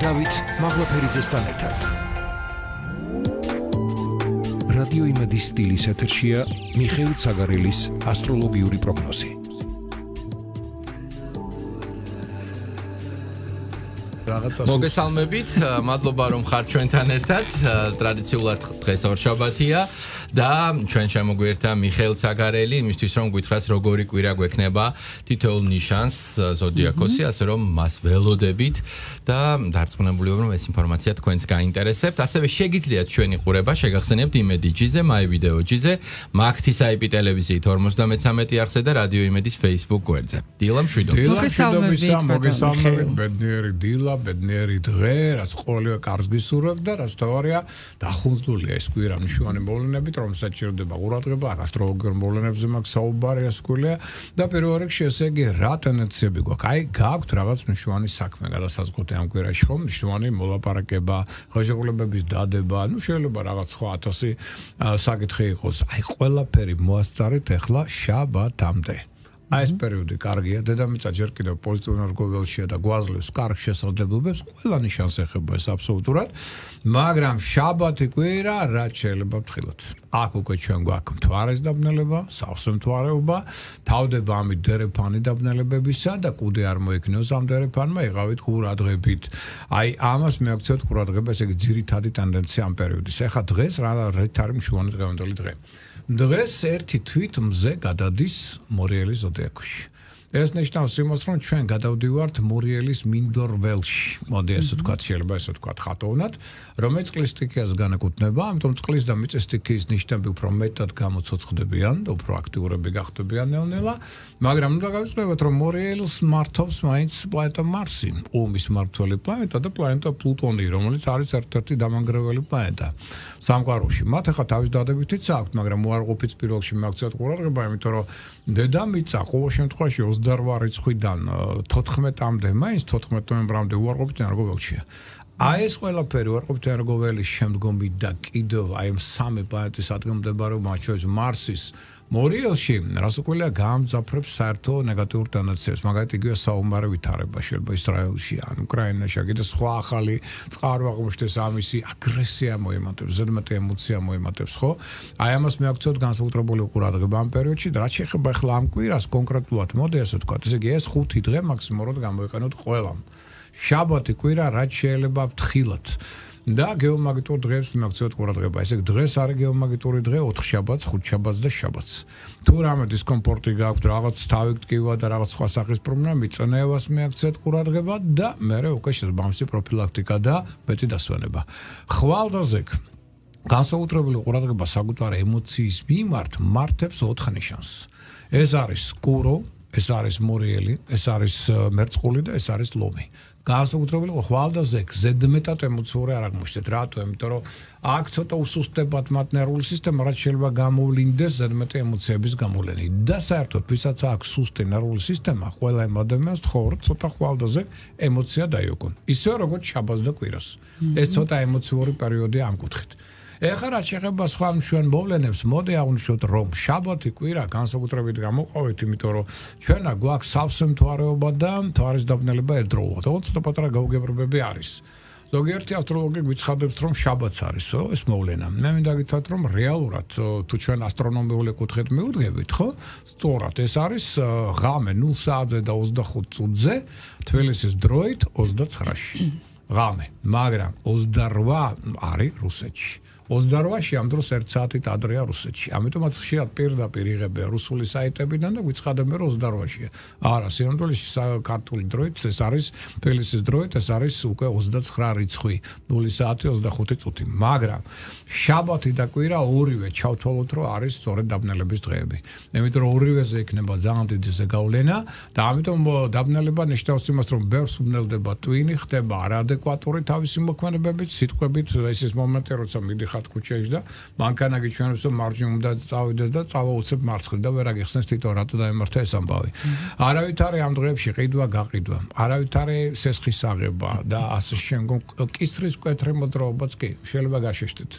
დავით მაღლაფერიძესთან ერთად. რადიო იმედის სტილის ეთერშია მიხეილ ცაგარელის ასტროლოგიური პროგნოზი. მოგესალმებით, მადლობა რომ ხართ ჩვენთან ერთად. ტრადიციულად დღეს ორშაბათია და ჩვენ შემოგვიერთა მიხეილ ცაგარელი, იმისთვის რომ გითხრათ როგორი კვირა გვექნება თითოეულ ნიშანს ზოდიაქოსი, ასე რომ მას ველოდებით და დარწმუნებული ვარ რომ ეს ინფორმაცია თქვენს გაინტერესებთ. ასევე შეგიძლიათ ჩვენი ყურება შეგახსენებთ იმედი ჯიზე, მაი ვიდეო ჯიზე, მაგთის IP ტელევიზიით 53 არხზე და რადიო იმედის Facebook გვერდზე. დილა მშვიდობისა. მოგესალმებით, ბედნიერი დილა, ბედნიერი დღე, რაც ყოველივე კარგს გისურვებთ და რაც თავარია დახუნწულია ეს კვირა მნიშვნელოვანი მოვლენებით, რომ საჭიროდება ყურადღება, ასტროლოგიურ მოვლენებზე მაგ საუბარი ასკულია და პირველ რიგში ესე იგი რა ტენდენციები გვაქვს? აი, გააქვთ რაღაც მნიშვნელოვანი საქმე გადასაზღვრული ამ კვირაში ხომ, მნიშვნელოვანი მოლაპარაკება, ხელშეკრულებების დადება, ნუ შეიძლება რაღაც სხვა 1000 საკითხი იყოს. აი, ყველაფერი მოასწარეთ ახლა შაბათამდე. აი ეს პერიოდი კარგია, დედამიწა ჯერ კიდევ პოზიტიურ რგოველშია და გვაძლევს კარგ შესაძლებლობებს, ყველა ნიშანს ეხება ეს აბსოლუტურად, მაგრამ შაბათი კვირა რაც შეიძლება ვთქვილოთ. აქ უკვე ჩვენ გვაქვს მთვარის დაბნელება, სავსე მთვარეობა, თავდება ამით დერეფანი დაბნელებებისა და კუდი არ მოიქნიოს ამ დერეფანმა, იღავით ყურადღებით. აი ამას მეაქცევთ ყურადღება, ესე იგი ძირითადი ტენდენცია ამ პერიოდის. ეხლა დღეს რა არის მნიშვნელოვანი დღევანდელი დღე. დღეს ერთი თვით მზე გადადის მორიელის ზოდიაქოში. ეს ნიშნავს იმას, რომ ჩვენ გადავდივართ მორიელის მინდორველში. მოდი ესე ვთქვათ, შეიძლება ესე ვთქვათ ხატოვნად, რომელიც წყლის სტიქიას განეკუთვნება, ამიტომ წყლის და მიწის სტიქიის ნიშნები უფრო მეტად გამოცოცხლდებიან და უფრო აქტიურები გახდებიან ნელ-ნელა, მაგრამ უნდა გავიცნობოთ, რომ მორიელს მართავს მაინც პლანეტა მარსი, ომის მმართველი პლანეტა და პლანეტა პლუტონი, რომელიც არის ერთ-ერთი დამანგრეველი პლანეტა სამყაროში. მათ ახლა თავის დადებითიც აქვთ, მაგრამ უარყოფით პირველში მეაქცევთ ყურადღება, იმიტომ რომ დედამიწა ყოველ შემთხვევაში 28 რიცხვიდან 14-მდე, მაინც 14 ნოემბრამდე უარყოფით ენერგოველშია. აი ეს ყველაფერი უარყოფით ენერგოველის შემდგომი და კიდევ აი ამ სამი პლანეტის ადგილმდებარეობა, მათ შორის მარსის მორიელში, რას უყოლია გაამძაფრებს საერთო ნეგატიურ ტენდენციებს. მაგალითად, იგივე საომარი ვითარება შეიძლება ისრაელში ან უკრაინაში, კიდე სხვა ახალი წყარო აღმოჩნდეს, ამისი აგრესია მოემატებს, ზედმეტი ემოცია მოემატებს, ხო? აი ამას მეაქცევთ განსაკუთრებული ყურადღება ამ პერიოდში და რაც შეეხება ახლა ამ კვირას კონკრეტულად, მოდი ასე ვთქვათ, ესე იგი ეს 5 დღე მაქსიმალურად გამოიყენოთ ყველამ. შაბათი კვირა რაც შეიძლება ვთხილოთ. და გეომაგნიტურ დღეებს მეაქცევთ ყურადღება. ესე იგი დღეს არის გეომაგნიტური დღე 4 შაბათს, 5 შაბათს და შაბათს. თუ რამე დისკომფორტი გაქვთ, რაღაც თავი გტკივა და რაღაც სხვა სახის პრობლემა, მიწნევას მეაქცევთ ყურადღება და მერე უკვე შესაბამისი პროფილაქტიკა და მეტი დასვენება. ხვალდაზექ განსაკუთრებული ყურადღება საკუთარ ემოციის მიმართ მართებს 4 ნიშანს. ეს არის კურო, ეს არის მორიელი, ეს არის მერწყული და ეს არის ლომი. განსაკუთრებული ხვალდაზექ ზედმეტად ემოციური არ აღმოჩნდეთ. რატო? იმიტომ რომ აქ ცოტა უსუსტებად მათ ნერვული სისტემა, რაც შეიძლება გამოვლინდეს ზედმეტი ემოციების გამოვლენით. და საერთოდ, ვისაც აქვს სუსტი ნერვული სისტემა, ყველა იმ ადამიანს თხოვოთ ცოტა ხვალდაზექ ემოცია დაიოკონ. ისევე როგორც შაბათს და კვირას. ეს ცოტა ემოციური პერიოდია ამ კუთხით. ეხლა რაც შეეხება სხვა მშვენ მოვლენებს, მოდი აღვნიშნოთ, რომ შაბათი კვირა განსაკუთრებით გამოყავით, იმიტომ რომ ჩვენა გვაქვს სავსე მთვარეობა და მთვარის დაბნელება ერთდროულად. ცოტა პატარა გაუგებრებები არის. ზოგიერთი ასტროლოგი გვიცხადებს, რომ შაბათს არისო ეს მოვლენა. მე მინდა გითხრათ, რომ რეალურად თუ ჩვენ ასტრონომიული კუთხით მივუდგებით, ხო? სწორად ეს არის ღამე 0 საათზე და 25 წუთზე თბილისის დროით 29-ში. ღამე, მაგრამ 28 არის რუსეთში. 28-ში ამ დროს 1 საათით ადრეა რუსეთში. ამიტომაც ხშირად პირდაპირ იღებენ რუსული საიტებიდან და გვიცხადებენ, რომ 28-შია. არა, სინამდვილეში ქართული დროით ეს არის თბილისის დროით, ეს არის უკვე 29 რიცხვი, 0 საათი 25 წუთი. მაგრამ შაბათი და კვირა ორივე ჩავთვალოთ, რომ არის სწორედ დაბნელების დღეები. იმიტომ რომ ორივეზე იქნება ძალიან დიდი ზეგავლენა და ამიტომ დაბნელება ნიშნავს იმას, რომ ბევრს უნელდება ტვინი, ხდება არაადეკვატური თავისი მოქმედებებით, სიტყვებით, ეს ის მომენტი, როცა მიდიხარ ქუჩაში და მანქანა გიჩვენებს, რომ მარჯვნივ უნდა წავიდეს და წავაუცებ მარცხნივ და ვერ აგიხსნეს თვითონ რატო დაემართა ეს ამბავი. არავით არის ამ დღეებში ყიდვა, გაყიდვა. არავით არის სესხის აღება და ასე შემდგომ კისრის მკვეთრი მოძრაობაც კი შეიძლება გაშეშდეთ.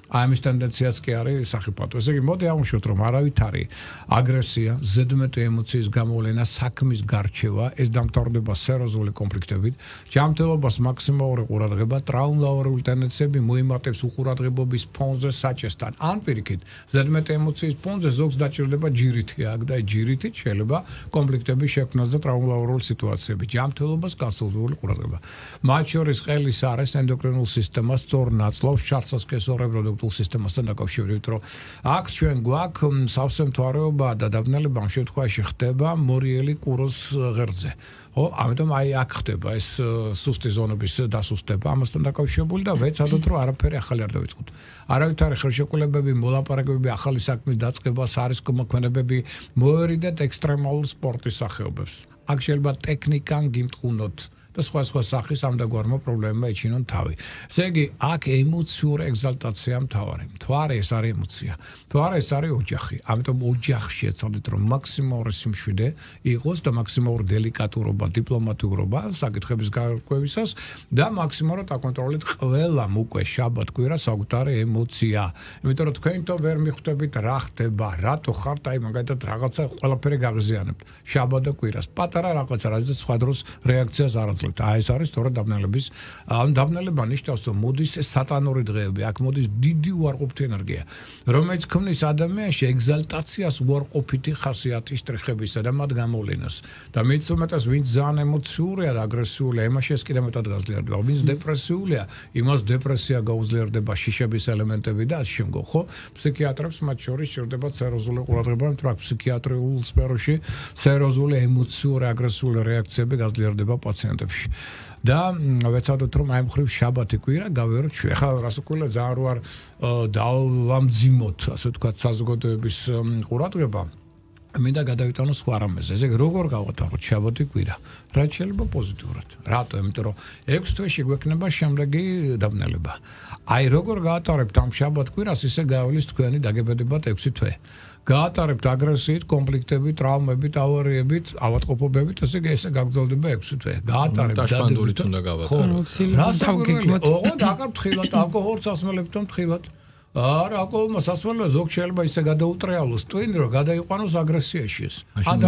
აი ამის ტენდენციაც კი არის სახიფათო. ესე იგი, მოდი ავუშვოთ, რომ არავით არის აგრესია, ზედმეტი ემოციის გამოვლენა, საქმის გარჩევა, ეს დამთავრდება სერიოზული კონფლიქტებით, ჯანმრთელობას მაქსიმალური ყურადღება, ტრაუმატული ტენდენციები მოიმატებს უყურადღებობის ფონზე საჭესთან. ან პირიქით, ზედმეტი ემოციის ფონზე ზოგს დაჭირდება ჯირითი აქ და ჯირითით შეიძლება კონფლიქტების შექმნას და ტრაუმატული სიტუაციები. ჯანმრთელობას განსაზღვრული ყურადღება. მათ შორის ყელის არის ენდოკრინულ სისტემას სწორ ნაწლავს ჩარსასქესო რეპროდუქტიულ სისტემასთან დაკავშირებით, რომ აქ ჩვენ გვაქვს სავსე მთვარეობა და დაბნელება ამ შემთხვევაში ხდება მორიელი კუროს ღერძზე. ხო, ამიტომ აი აქ ხდება ეს სუსტი ზონების დასუსტება ამასთან დაკავშირებული და ვეცადოთ, რომ არაფერი ახალი არ დავიწყოთ. არავით არის ხელშეკრულებები, მოლაპარაკებები, ახალი საქმის დაწყება, სარისკომოქმედებები, მოერიდეთ ექსტრემალურ სპორტის სახეობებს. აქ შეიძლება ტექნიკან გიმტყუნოთ და სხვა სახის ამდაგვარმა პრობლემებმა ეჩინონ თავი. ესე იგი, აქ ემოციური ეგზალტაცია მთავარი. მთვარე ეს არის ემოცია. მთვარე ეს არის ოჯახი. ამიტომ ოჯახში ეცადეთ, რომ მაქსიმალური სიმშვიდე იყოს და მაქსიმალური დელიკატურობა, დიპლომატიურობა საკითხების გარკვევისას და მაქსიმალურად აკონტროლეთ ყველამ უკვე შაბათ-კვირა საკუთარი ემოცია. იმიტომ რომ თქვენ თვითონ ვერ მიხვდებით რა ხდება, რატო ხართ აი მაგალითად რაღაცა ყველაფერი გაღიზიანებთ. შაბათ და კვირას. პატარა რაღაცა, რაზეც სხვა დროს რეაქციას არ აძლევთ. აი ეს არის სწორედ დაბნელების დაბნელება ნიშნავს, რომ მოდის სატანური დღეები, აქ მოდის დიდი უარყოფითი ენერგია, რომელიც ქმნის ადამიანში ეგზალტაციას, უარყოფითი ხასიათის ტრიხებისა და მათ გამოვლენას. და მით უმეტეს, ვინც ძალიან ემოციურია და აგრესიულია, იმაში ეს კიდევ მეტად გაზრდილია. ვინც დეპრესიულია, იმას დეპრესია გაუძლიერდება, შიშების ელემენტები და ამ შემდგომ, ხო? ფსიქიატრებს მათ შორის ჭირდება სერიოზული ყურადღება, მაგრამ აქ ფსიქიატრიულ სფეროში სერიოზული ემოციური აგრესიული რეაქციები გაზრდილია პაციენტებში. და ვეცადოთ, რომ აი მხრივ შაბათი კვირა გავიაროთ ჩვენ. ახლა რასაკვირველია ძალიან რო არ დავამძიმოთ, ასე ვთქვათ, საზოგადოების ყურადღება. მინდა გადავიტანო სხვა რამეზე. ესე იგი, როგორ გავატაროთ შაბათი კვირა? რაც შეიძლება პოზიტიურად. რატო? იმიტომ რომ 6 თვეში გვექნება შემდეგი დაბნელება. აი როგორ გაატარებთ ამ შაბათ კვირას, ისე გავლის თქვენი დაგებედებათ 6 თვე. გაატარებთ აგრესიით, კონფლიქტებით, ტრავმებით, ავარიებით, ავადმყოფობებით, ესე იგი ესე გაგრძელდება 6 თვე. გაატარებთ დაშფანდურით უნდა გავატაროთ. ოღონდ აკარფხილად, ალკოჰოლს ასმელებთ თხილად. არა, ალკოჰოლმა სასმელია ზოგ შეიძლება ისე გადაუტრიალოს ტვინი, რომ გადაიყვანოს აგრესიაში ეს.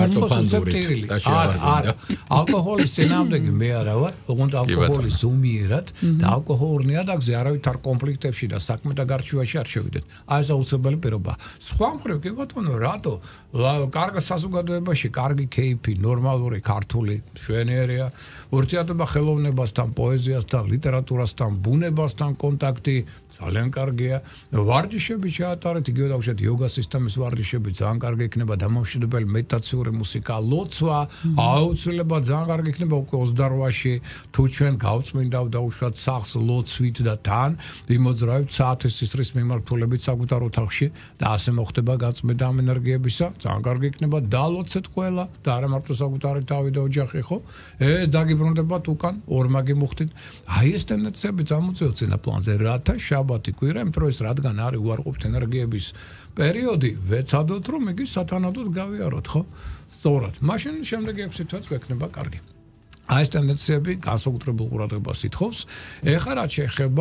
არა, ალკოჰოლის წინააღმდეგი მე არა ვარ, ოღონდ ალკოჰოლის ზომიერად და ალკოჰოლურ ნიადაგზე არავით არ კონფლიქტებში და საქმე და გარჩევაში არ შევიდეთ. აი ეს აუცილებელი პირობა. სხვა მხრივ კი ბატონო, რატო? კარგ საზოგადოებაში კარგი кейფი, ნორმალური ქართული მშვენიერია, ურთიერთობა ხელოვნებასთან, პოეზიასთან, ლიტერატურასთან, ბუნებასთან კონტაქტი ძალიან კარგია. ვარჯიშები შეატარეთ, იგივე დავუშვათ იოგა სისტემის ვარჯიშები, ძალიან კარგი იქნება დამამშვიდებელი მედიტაციური მუსიკა, ლოცვა, აუცილებლად ძალიან კარგი იქნება უკვე 28-ში, თუ ჩვენ გავწმინდავთ დავუშვათ სახლს ლოცვით და თან, იმოძრავებთ საათის ისრის მიმართულებით საკუთარ ოთახში და ასე მოხდება გაწმენდა ამ ენერგიებისა, ძალიან კარგი იქნება დალოცეთ ყველა და არა მარტო საკუთარი თავი და ოჯახი, ხო? ეს დაგიბრუნდებათ უკან, ორმაგი მუხტით. აი ეს ტენდენციები წამოწევთ წინა პლანზე, რათა შაბათი კვირა, იმიტომ რომ ეს რადგან არის უარყოფითი ენერგიების პერიოდი, ვეცადოთ, რომ იგი სათანადოდ გავიაროთ, ხო? სწორად. მაშინ შემდეგი 6 თვეც გვექნება კარგი. აი ეს ტენდენციები განსაკუთრებულ ყურადღებას ითხოვს. ეხლა რაც შეეხება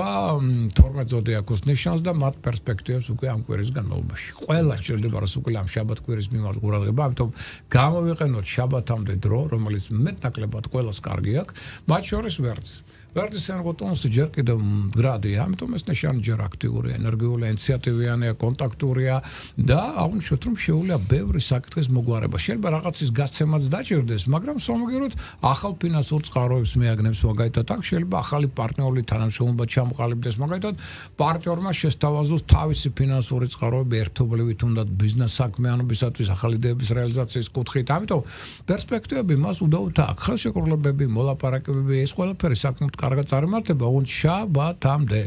12 ზოდიაქოს ნიშანს და მათ პერსპექტივებს უკვე ამ კვირის განმავლობაში. ყველა შეიძლება რომ უკვე ამ შაბათ კვირის მიმართ ყურადღება, ამიტომ გამოვიყენოთ შაბათამდე დრო, რომელიც მეტნაკლებად ყველას კარგი აქვს, მათ შორის ვერც. ვერდის ენერგოტონუსი ჯერ კიდევ მდგრადია, ამიტომ ეს ნიშანი ჯერ აქტიურია, ენერგიული, ინიციატივიანია, კონტაქტურია და აღნიშნოთ, რომ შეუძლია ბევრი საკითხის მოგვარება. შეიძლება რაღაცის გაცემაც დაჭირდეს, მაგრამ სამაგეროდ ახალ ფინანსურ წყაროებს მეაგნებს მაგალითად, აქ შეიძლება ახალი პარტნიორული თანამშრომლობა ჩამოყალიბდეს, მაგალითად, პარტნიორმა შესთავაზოს თავისი ფინანსური წყაროები ერთობლივით უნდათ ბიზნეს საქმიანობისათვის ახალი იდეების რეალიზაციის კუთხით. ამიტომ პერსპექტივები მას უდაოდ აქვს. ხელშეკრულებები, მოლაპარაკებები, ეს ყველაფერი საკმაოდ კარგად წარმართება, ოღონდ შაბათამდე.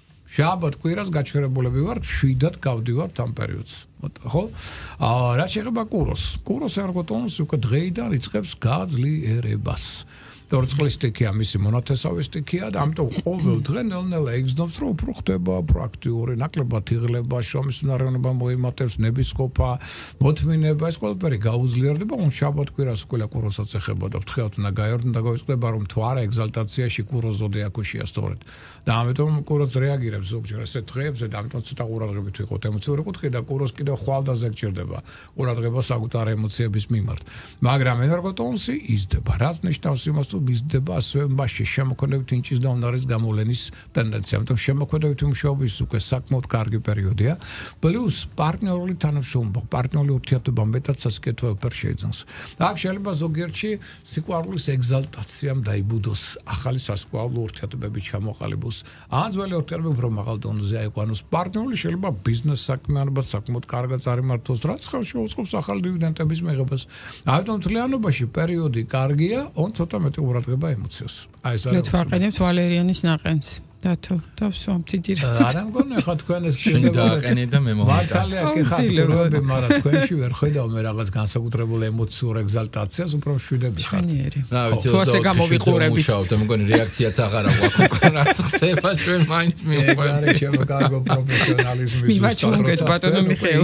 შაბათ კვირას გაჩერებულები ვართ, შვიდად გავდივართ ამ პერიოდს. ხო? რაც შეეხება კუროს. კუროს ენერგოტონუსი უკვე დღეიდან იწყებს გაძლიერებას. და წყლის სტიქია მისი მონათესავე სტიქია და ამიტომ ყოველ დღე ნელ-ნელა იგრძნობს რომ უფრო ხდება პროაქტიული ნაკლებად იღლება შრომის უნარიანობა მოიმატებს ნებისყოფა მოთმინება ეს ყველაფერი გაუძლიერდება on შაბათ-კვირას ყველა კუროსაც ეხება და ფრთხილად უნდა გაიარდო და გავიწყდება რომ თუ არა ეგზალტაციაში კუროს ზოდიაქოშია სწორედ და ამიტომ კუროს რეაგირებს ზოგჯერ ასეთ დღეებზე და ამიტომ ცოტა ყურადღებით ვიყოთ ემოციური კუთხე და კუროს კიდევ ხვალდაზე გჭირდება ყურადღება საკუთარ ემოციების მიმართ მაგრამ ენერგოტონსი იზრდება რაც ნიშნავს იმას რომ იზრდება ასევე მასში შემოქმედებით ინჭის და უნარის გამოვლენის ტენდენცია ამიტომ შემოქმედებით მუშაობის უკვე საკმაოდ კარგი პერიოდია პლუს პარტნიორული თანამშრომლობა პარტნიორული ურთიერთობა მეტად სასიკეთო ელფერ შეიძენს აქ შეიძლება ზოგიერთში სიყვარულის ეგზალტაციამ დაიბუდოს ახალი სასიყვარულო ურთიერთობები ჩამოყალიბოს ან ძველი ურთიერთობები უფრო მაღალ დონეზე აიყვანოს პარტნიორული შეიძლება ბიზნეს საქმიანობა საკმაოდ კარგად წარიმართოს რაც ხელს შეუწყობს ახალი დივიდენდების მიღებას ამიტომ მთლიანობაში პერიოდი კარგია on ცოტა მეტი ყურადღება ემოციას აი ეს არის ვაყენებთ ვალერიანის ნაყენს დათო დავსვამ დიდი არა მგონია ხა თქვენ ეს შენ დააყენე და მე მომიტა მართალია კი ხარ მაგრამ თქვენში ვერ ხედავ მე რაღაც განსაკუთრებულ ემოციურ ეგზალტაციას უფრო მშვიდები ხარ რა ვიცი თუ ასე გამოვიყურებით მუშაობ და მგონი რეაქციაც აღარ აქვს რაც ხდება ჩვენ მაინც მიყვება შემოგარგო პროფესიონალიზმის მივაჩუნეთ ბატონო მიხეილ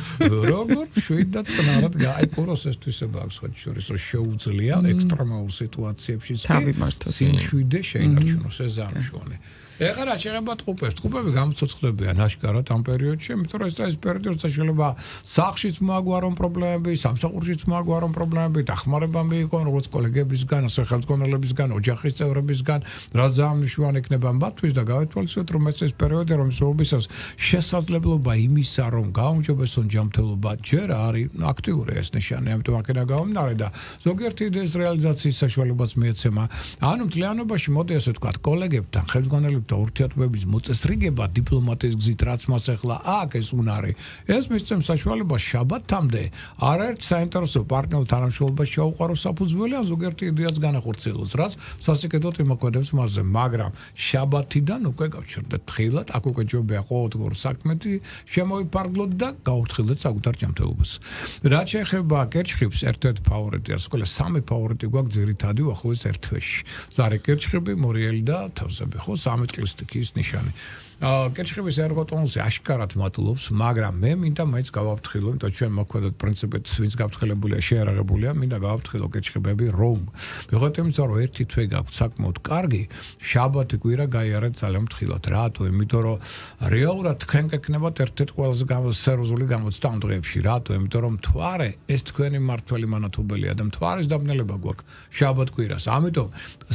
როგორ შვიდად წნარად აი კუროს ესთვისება აქვს ხო შორის რომ შეუძლია ექსტრემალურ სიტუაციებში თავი მართოს შვიდე შეინარჩუნოს ეს ამშვენე ეხლა რა შეიძლება ტყუპები გამოცოცხლებიან აშკარად ამ პერიოდში, იმიტომ რომ ეს პერიოდში შეიძლება სახლშიც მოაგვარონ პრობლემები, სამსახურშიც მოაგვარონ პრობლემები, დახმარება მიიღონ როგორც კოლეგებისგან, ასე ხელმძღვანელებისგან, ოჯახის წევრებისგან, რაც ძალიან იქნება მათთვის და გავეთვალისწინოთ რომ ეს პერიოდი რომ სოუბისას შესაძლებლობა იმისა რომ გაუმჯობესონ ჯანმრთელობა ჯერ არის აქტიური ეს ნიშანი, ამიტომ აქედან გამომდინარე და ზოგიერთი იდეის რეალიზაციის საშუალებაც მიეცემა. ანუ მთლიანობაში მოდი ასე ვთქვათ, კოლეგებთან, ხელმძღვანელებთან და ურთიერთობების მოწესრიგება დიპლომატიის გზით რაც მას ახლა აქვს ეს უნარი ეს მისცემს საშუალებას შაბათამდე არაერთ საინტერესო პარტნიორულ თანამშრომლობას შეუყაროს საფუძველი ან ზოგიერთი იდეაც განახორციელოს რაც სასიკეთოდ იმოქმედებს მასზე მაგრამ შაბათიდან უკვე გავჩერდეთ თხილად აქ უკვე ჯობია ყოველდღიურ საქმეთი შემოიფარგლოთ და გავუფრთხილდეთ საკუთარ ჯანმრთელობას რაც შეეხება კერჩხიბს ერთ-ერთ ფავორიტია სკოლა სამი ფავორიტი გვაქვს ძირითადი უახლოეს ერთ თვეში ზარი კერჩხიბი მორიელი და თავზები ხო სამი ტკლის ნიშანი კერჩხიბის ერგოტონსი აშკარად მატულობს, მაგრამ მე მინდა მაინც გავაფრთხილო, იმიტომ ჩვენ მოქმედად პრინციპით ვინც გაფრთხილებულია, შეარაღებულია, მინდა გავაფრთხილო კერჩხიბები რომ ვიღოთ იმიტომ რომ ერთი თვე გაქვს საკმაოდ კარგი, შაბათი კვირა გაიარეთ ძალიან ფრთხილად. რატო? იმიტომ რომ რეალურად თქვენ გეკნებათ ერთ-ერთ ყველაზე სერიოზული გამოცდა ამ დღეებში. რატო? იმიტომ რომ მთვარე ეს თქვენი მართველი მანათობელია და მთვარის დაბნელება გვაქვს შაბათ კვირას. ამიტომ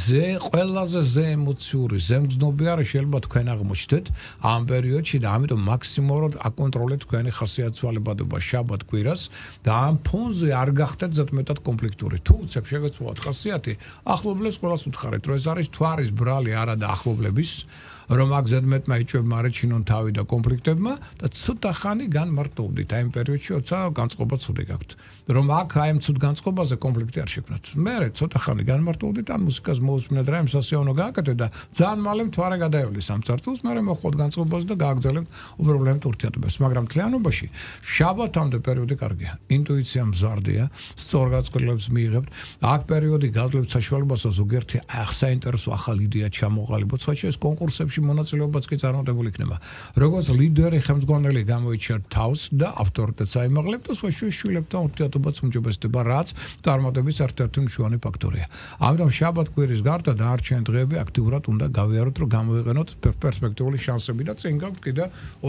ყველაზე ემოციური, ზემგზნობი არის შეიძლება თქვენ აღმოჩნდეთ ამ პერიოდში და ამიტომ მაქსიმალურად აკონტროლეთ თქვენი ხასიათვალებადობა შაბათ კვირას და ამ ფონზე არ გახდეთ ზედმეტად კონფლიქტური. თუ უცებ შეგეცვალათ ხასიათი, ახლობლებს ყველას უთხარეთ, რომ ეს არის თვარის ბრალი არა და ახლობლების რომ აქ ზედმეტმა იჭვებმაარეჩინონ თავი და კონფლიქტებმა და ცოტა ხანი განმარტოვდით აი ამ პერიოდში როცა განწყობა ცუდი გაქვთ. რომ აქ აი ამ ცუდ განწყობაზე კონფლიქტი არ შექმნათ. მერე ცოტა ხანი განმარტოვდით ან მუსიკას მოусმინეთ რა იმ სასიავნო გააკეთეთ და ძალიან მალე მთვარე გადაევლეს ამ წარწულს, მერე მოხვდეთ განწყობაზე და გააგრძელებთ უპრობლემოდ ურთიერთობებს. მაგრამ თლიანობაში შაბათამდე პერიოდი კარგია. ინტუიცია მზარდია, სწორ გაწყვეტილებას მიიღებთ. აქ პერიოდი გაძლევთ საშუალებას ზოგიერთი საინტერესო ახალი იდეა ჩამოყალიბოთ, სხვა ეს კონკურსებში მონაწილეობაც კი წარმატებული იქნება. როგორც ლიდერი ხელმძღვანელი გამოიჩინოთ თავს და ავტორიტეტს აიმაღლებთ და სხვა შვილებთან ურთიერთობაც უმჯობესდება, რაც წარმატების ერთ-ერთი მნიშვნელოვანი ფაქტორია. ამიტომ შაბათ კვირის გარდა დანარჩენი დღეები აქტიურად უნდა გავიაროთ, რომ გამოიყენოთ პერსპექტიული შანსები და წინ გაქვთ კიდე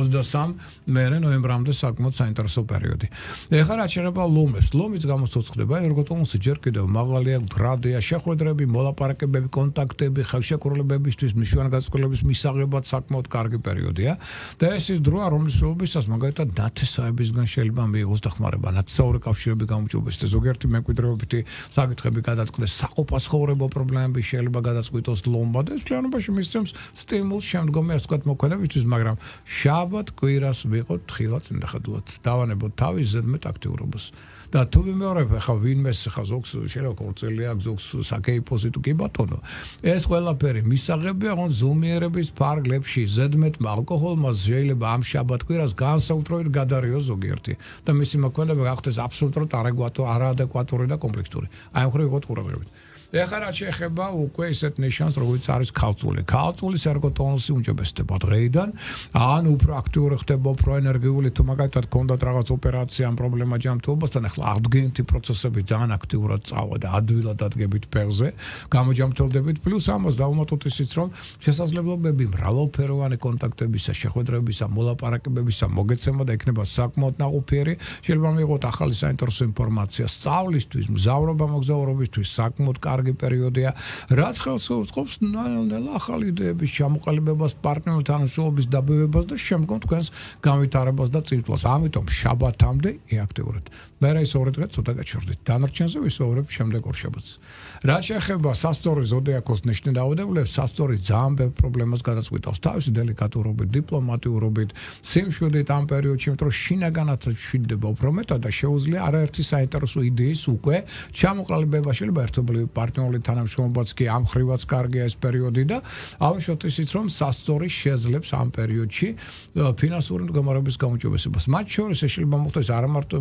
23 ნოემბრამდე საკმაოდ საინტერესო პერიოდი. ეხლა რაც შეეხება ლომებს, ლომიც გამოცოცხლდება, ერგოტონსი ჯერ კიდევ მაღალია, გრადია, შეხვედრები, მოლაპარაკებები, კონტაქტები, ხელშეკრულებებისთვის მნიშვნელოვანი გაწყვეტილების მისაღებად საკმაოდ კარგი პერიოდია და ეს ის დროა, რომლისთვისაც მაგალითად ნათესავებისგან შეიძლება მიიღოს დახმარება, ნათესაური კავშირები გამოუჭობეს და ზოგიერთი მემკვიდრეობითი საკითხები გადაწყდეს, საყოფაცხოვრებო პრობლემები შეიძლება გადაწყვიტოს ლომბა და ეს realობაში მისცემს სტიმულს შემდგომი ასე ვთქვათ მოქმედებისთვის, მაგრამ შაბათ კვირას ვიყოთ თხილად წინდახედულად. დავანებოთ თავის ზედმეტ აქტიურობას. და თუ ვიმეორებ ახლა ვინმეს ახლა ზოგს შეიძლება ქორწილი აქვს, ზოგს საკეიპოსი თუ კი ბატონო. ეს ყველაფერი მისაღებია რომ ზომიერების ფარგლებში ზედმეტ ალკოჰოლმა შეიძლება ამ შაბათ კვირას განსაკუთრებით გადარიოს ზოგიერთი და მისი მოქმედება გახდეს აბსოლუტურად არაადეკვატური და კონფლიქტური. აი მხრივ ვიყოთ ყურადღებით. ეხლა რაც შეეხება უკვე ისეთ ნიშანს, როგორც არის ქალწული. ქალწულის ერგოტონუსი უმჯობესდება დღეიდან, ან უფრო აქტიური ხდება, უფრო ენერგიული, თუ მაგალითად გქონდათ რაღაც ოპერაცია ან პრობლემა ჯანმრთელობასთან, ახლა აღდგენითი პროცესები ძალიან აქტიურად წავა და ადვილად დადგებით ფეხზე, გამოჯანმრთელდებით, პლუს ამას დავუმატოთ ისიც, რომ შესაძლებლობები მრავალფეროვანი კონტაქტებისა, შეხვედრებისა, მოლაპარაკებებისა მოგეცემა და იქნება საკმაოდ ნაყოფიერი. შეიძლება მიიღოთ ახალი საინტერესო ინფორმაცია სწავლისთვის, მოგზაურობისთვის, საკმაოდ კარგი პერიოდია, რაც ხელს უწყობს ნელ-ნელა ახალი იდეების ჩამოყალიბებას, პარტნიორთან თანამშრომლობის დაბევებას და შემდგომ თქვენს განვითარებას და წინსვლას. ამიტომ შაბათამდე ეაქტიურეთ. მე ის 2 დღე ცოტა გაჩერდით. დანარჩენზე ვისაუბრებ შემდეგ ორ შაბათს. რაც შეეხება სასწორი ზოდიაქოს ნიშნის დაავადებულებს, სასწორი ძალიან ბევრ პრობლემას გადაწყვეტავს თავისი დელიკატურობით, დიპლომატიურობით, სიმშვიდით ამ პერიოდში, იმიტომ რომ შინაგანაც მშვიდდება უფრო მეტად და შეუძლია არაერთი საინტერესო იდეის უკვე ჩამოყალიბება. შეიძლება ერთობლივი პარტნიორული თანამშრომლობაც კი ამ ხრივაც კარგია ეს პერიოდი და ავშოთ ისიც რომ სასწორი შეძლებს ამ პერიოდში ფინანსური მდგომარეობის გაუმჯობესებას. მათ შორის შეიძლება მოხდეს არა მარტო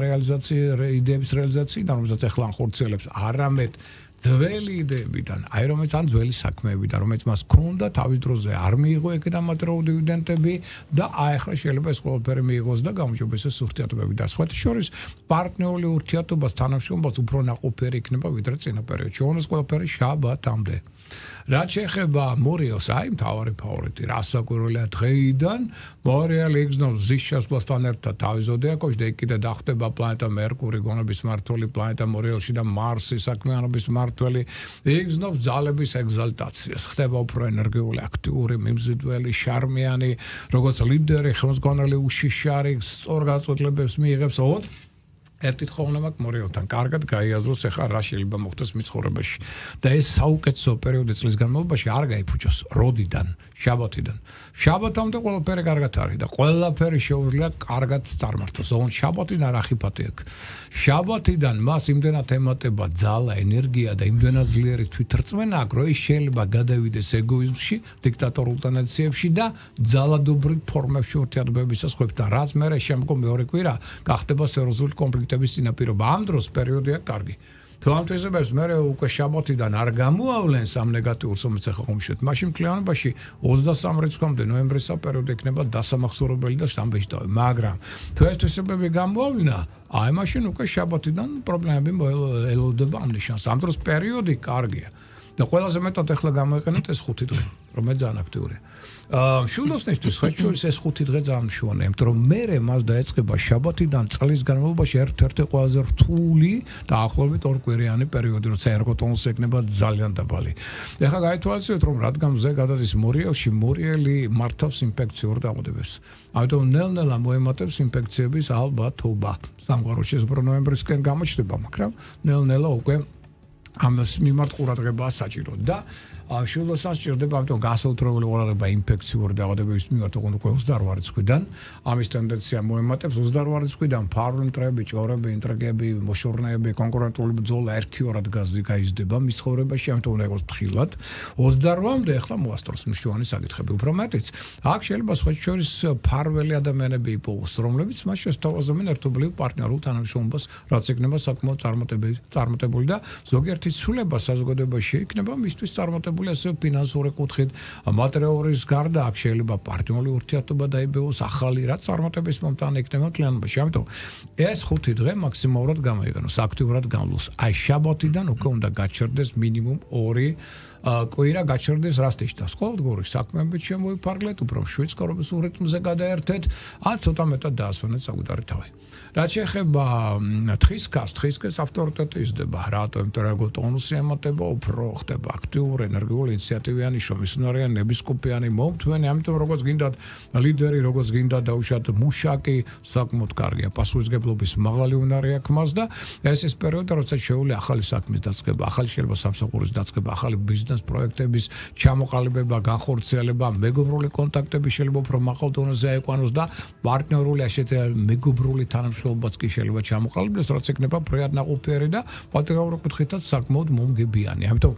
იდეების რეალიზაციიდან, რომელსაც ახლა ახორციელებს, არამედ ძველი იდეებიდან, რომელიც ან ძველი საქმეებიდან, რომელიც მას ჰქონდა თავის დროზე არ მიიღო ეგრე ამატრეულ დივიდენდები და ახლა შეიძლება ეს ყველაფერი მიიღოს და გამოჯობესდეს ურთიერთობები და სხვათა შორის პარტნიორული ურთიერთობას თანამშრომლობას უფრო ნაყოფიერი იქნება ვიდრე წინა პერიოდში. ეს ყველაფერი შაბათამდე. რაც შეეხება მორიელს, მთავარი ფავორიტი, რასაკვირველია დღეიდან მორიელი იგრძნობს მზის შესვლასთან ერთად თავის ზოდიაქოში და იქ კიდე დახტება პლანეტა მერკური, გონების მმართველი პლანეტა მორიელში და მარსი, საქმიანობის მმართველი, იგრძნობს ძალების ეგზალტაციას, ხდება უფრო ენერგიული, აქტიური, მიმზიდველი, შარმიანი, როგორც ლიდერი, ხელმძღვანელი, უშიშარი, სწორ გაწყვეტილებებს მიიღებს. ერთით ხოვნა მაქვს მორიელთან კარგად გაიაზროს ახლა რა შეიძლება მოხდეს მის ცხოვრებაში და ეს საუკეთესო პერიოდი წლის განმავლობაში არ გაიფუჭოს როდიდან შაბათიდან შაბათამდე ყველაფერი კარგად არის და ყველაფერი შეუძლია კარგად წარმართოს ოღონდ შაბათიდან რა ხიფათი აქვს შაბათიდან მას იმდენად ემატება ძალა ენერგია და იმდენად ძლიერი თვითრწმენა აქვს რომ ის შეიძლება გადავიდეს ეგოიზმში დიქტატორულ ტენდენციებში და ძალადობრივ ფორმებში ურთიერთობებისას ხვებთან რაც მერე შემდგომ მეორე კვირა გახდება სერიოზული კონფლიქტების წინაპირობა ამ დროს პერიოდია კარგი თუ ამ თვისებებს მე უკვე შაბათიდან არ გამოავლენს ამ ნეგატიურს რომელიც ახლა ხომშეთ მაშინ კლიანობაში 23 რიცხვამდე ნოემბრის პერიოდი იქნება დასამახსოვრებელი და შტამბეშტავი მაგრამ თუ ეს თვისებები გამოავლინა აი მაშინ უკვე შაბათიდან პრობლემები ელოდება ამ ნიშანს ამ დროს პერიოდი კარგია და ყველაზე მეტად ახლა გამოიყენეთ ეს 5 დღე რომელიც ძალიან აქტიურია შულოსნისთვის ხაჭურის ეს 5 დღე ძალიან მშვენია, იმიტომ რომ მე მას დაეწყება შაბათიდან წლის განმავლობაში ერთ-ერთი ყველაზე რთული და ახლობით ორკვირიანი პერიოდი, როცა ერგოტონუსი ექნება ძალიან დაბალი. ეხლა გაითვალისწინეთ, რომ რადგან მზე გადადის მორიელში, მორიელი მართავს ინფექციურ დაავადებებს. ამიტომ ნელ-ნელა მოემატებს ინფექციების ალბათობა. სამყაროში ეს უფრო ნოემბრისკენ გამოჩნდება, მაგრამ ნელ-ნელა უკვე ამას მიმართ ყურადღებაა საჭირო და შულოსას ჭირდება ამიტომ გასაუთრებელი ყურადღება ინფექციური დაავადებების მიმართ უკვე 28 რიცხვიდან ამის ტენდენცია მოემატებს 28 რიცხვიდან ფარული მტრები, ჭორები, ინტრიგები, მოშორნეები, კონკურენტული ბრძოლა 1-2 გაიზრდება მის ცხოვრებაში ამიტომ უნდა იყოს ფრთხილად 28-მდე ახლა მოასწროს მნიშვნელოვანი საკითხები უფრო მეტიც აქ შეიძლება სხვა შორის ფარველი ადამიანები იპოვოს რომლებიც მას შესთავაზებენ ერთობლივ პარტნიორულ თანამშრომლობას რაც იქნება საკმაოდ წარმატებული და ზოგიერთი ცვლილება საზოგადოებაში იქნება მისთვის წარმატებული ასე ფინანსური კუთხით მატერიალის გარდა აქ შეიძლება პარტნიორული ურთიერთობა დაიბეოს ახალი რაც წარმატების მომტანი იქნება კლიანობაში ამიტომ ეს 5 დღე მაქსიმალურად გამოიყენოს აქტიურად გამლოს აი შაბათიდან უკვე უნდა გაჩერდეს მინიმუმ 2 კვირა გაჩერდეს რასტიშტას ყოველდღიური საქმეებით შემოიფარგლეთ უფრო მშვიდ ცხოვრების რიტმზე გადაერთეთ ან ცოტა მეტად დაასვენეთ საკუთარი თავი რაც შეეხება თხისკას ავტორიტეტი იზრდება რატო იმიტომ რომ ერგოტონუსი ემატება უფრო ხდება აქტიური ენერგიული ინიციატივიანი შრომისუნარიანი ნებისყოფიანი მომთმენი ამიტომ როგორც გინდათ ლიდერი როგორც გინდათ დაუშვათ მუშაკი საკმაოდ კარგია პასუხისმგებლობის მაღალი უნარი აქვს მას და ეს პერიოდი როცა შეუძლია ახალი საქმის დაწყება ახალი შეიძლება სამსახურის დაწყება ახალი ბიზნეს ბიზნეს პროექტების ჩამოყალიბება, განხორციელება, მეგობრული კონტაქტები შეიძლება უფრო მაღალ დონეზე აიყვანოს და პარტნიორული ასეთი მეგობრული თანამშრომლობაც კი შეიძლება ჩამოყალიბდეს, რაც ექნება ფრიად ნაყოფიერი და პატრიოტული კუთხითაც საკმაოდ მომგებიანი. ამიტომ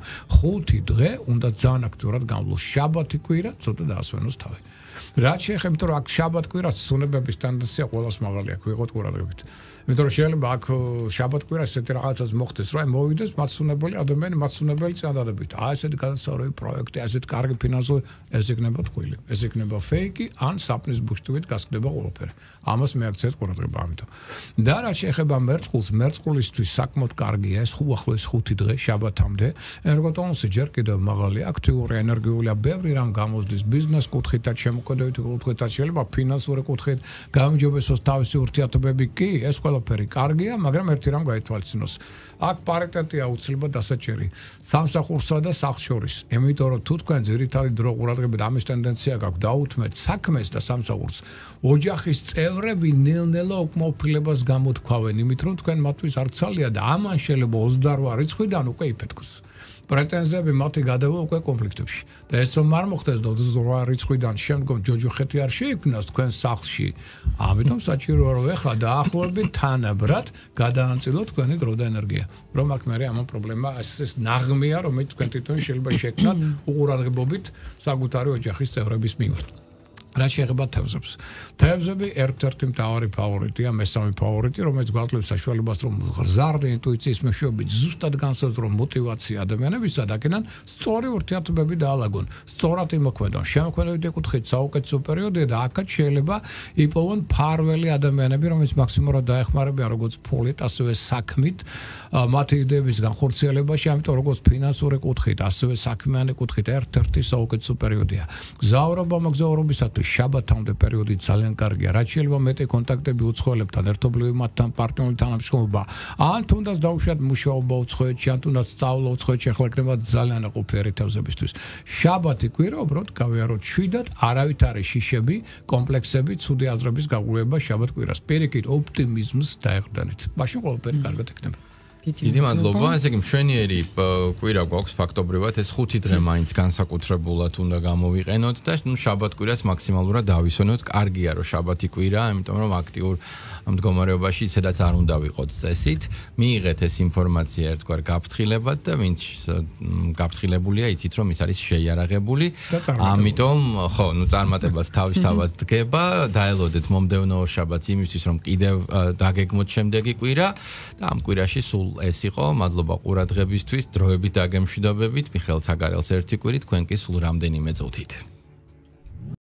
5 დღე უნდა ძალიან აქტიურად გამლოს. შაბათი კვირა ცოტა დაასვენოს თავი. რაც შეეხება, იმიტომ რომ აქ შაბათ-კვირას ცნობების ტენდენცია ყველას მაღალი აქვს, ვიყოთ ყურადღებით. იმიტომ რომ შეიძლება აქ შაბათ-კვირას ესეთი რაღაცას მოხდეს, რომ მოვიდეს მაცუნებელი ადამიანი, მაცუნებელი წინადადებით. ესეთი გადასწორებული პროექტი, ესეთი კარგი ფინანსური, ეს იქნება თქვილი. ეს იქნება ფეიკი, ან საპნის ბუშტივით გასკდება ყველაფერი. ამას მეაქცევთ ყურადღება ამიტომ. და რაც შეეხება მერწყულს, მერწყულისთვის საკმაოდ კარგია ეს უახლოეს 5 დღე შაბათამდე. ერგოტონუსი ჯერ კიდევ მაღალი, აქტიური, ენერგიულია, ბევრი რამ გამოსდის ბიზნეს კუთხითაც, შემოქმედებითი კუთხითაც, შეიძლება ფინანსური კუთხით, გამარჯვებისოს თავისი ურთიერთობები კი, ეს ყველაფერი კარგია, მაგრამ ერთი რამ გაითვალისწინოს. აქ პარიტეტია უცლებად დასაჭერი სამსახურსა და სახლს შორის. იმიტომ რომ თუ თქვენ ძირითადი დრო ყურადღებით ამის ტენდენცია გაქვთ დაუთმეთ საქმეს და სამსახურს, ოჯახის წევრები ნელ-ნელა უკმაყოფილებას გამოთქვავენ, იმით რომ თქვენ მათთვის არ ცალია და ამან შეიძლება 28 რიცხვიდან უკვე იფეთქოს. პრეტენზიები მათი გადავა უკვე კონფლიქტებში. და ეს რომ არ მოხდეს 28 რიცხვიდან შემდგომ ჯოჯოხეთი არ შეიქმნას თქვენ სახლში. ამიტომ საჭიროა რომ ეხლა დაახლოებით თანაბრად გადაანაწილოთ თქვენი დრო და ენერგია. რომ აქ მე ამ პრობლემა ეს ნაღმია, რომელიც თქვენ თვითონ შეიძლება შექმნათ უყურადღებობით საკუთარი ოჯახის წევრების მიმართ. რაც შეეხება თევზებს. თევზები ერთ-ერთი მთავარი ფავორიტია, მესამე ფავორიტი, რომელიც გვაძლევს საშუალებას, რომ ღრზარდი ინტუიციის მეშვეობით ზუსტად განსაზღვრო მოტივაცია ადამიანებისა და აქედან სწორი ურთიერთობები დაალაგონ, სწორად იმოქმედონ. შემოქმედებითი კუთხით საუკეთესო პერიოდია და აქაც შეიძლება იპოვონ ფარველი ადამიანები, რომელიც მაქსიმალურად დაეხმარებიან როგორც ფულით, ასევე საქმით, მათი იდეების განხორციელებაში, ამიტომ როგორც ფინანსური კუთხით, ასევე საქმიანი კუთხით ერთ-ერთი საუკეთესო პერიოდია. გზავრობა მოგზაურობისათვის შაბათამდე პერიოდი ძალიან კარგია. რაც შეიძლება მეტი კონტაქტები უცხოელებთან, ერთობლივი მათთან პარტნიორული თანამშრომლობა, ან თუნდაც დაუშვათ მუშაობა უცხოეთში, ან თუნდაც სწავლა უცხოეთში, ახლა იქნება ძალიან ნაყოფიერი თევზებისთვის. შაბათი კვირა უბრალოდ გავიაროთ შვიდად, არავით არის შიშები, კომპლექსები, ცუდი აზრების გაღვივება შაბათ კვირას. პირიქით ოპტიმიზმს დაეყრდნით. მაშინ ყველაფერი კარგად იქნება. დიდი მადლობა. ესე იგი მშვენიერი კვირა გვაქვს ფაქტობრივად. ეს 5 დღე მაინც განსაკუთრებულად უნდა გამოვიყენოთ და შაბათ კვირას მაქსიმალურად დავისვენოთ. კარგია რომ შაბათი კვირა, იმიტომ რომ აქტიურ მდგომარეობაში ისედაც არ უნდა ვიყოთ წესით. მიიღეთ ეს ინფორმაცია ერთგვარ გაფრთხილებად და ვინც გაფრთხილებულია, იცით რომ ის არის შეიარაღებული. ამიტომ ხო, წარმატებას თავისთავად დგება. დაელოდეთ მომდევნო შაბათს იმისთვის, რომ კიდევ დაგეგმოთ შემდეგი კვირა და ამ კვირაში სულ ეს იყო. მადლობა ყურადღებისთვის, დროებით დაგემშვიდობებით. მიხეილ ცაგარელს ერთი კვირით, თქვენ კი სულ რამდენიმე წუთით.